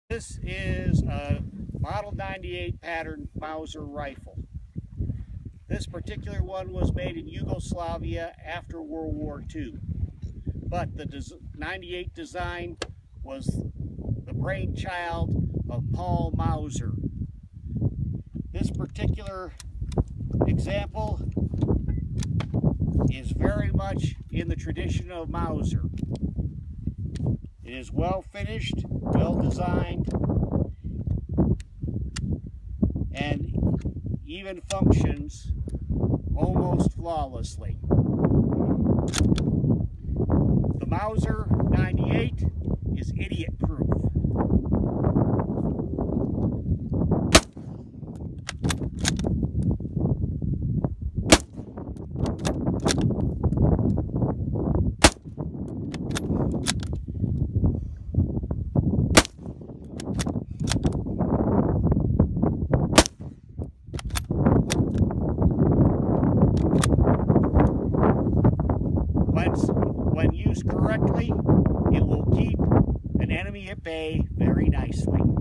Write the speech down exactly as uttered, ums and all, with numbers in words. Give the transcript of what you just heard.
This is a Model ninety-eight pattern Mauser rifle. This particular one was made in Yugoslavia after World War Two. But the ninety-eight design was the brainchild of Paul Mauser. This particular example is very much in the tradition of Mauser. It is well finished, well designed, and even functions almost flawlessly. The Mauser ninety-eight is idiot-proof. When used correctly, it will keep an enemy at bay very nicely.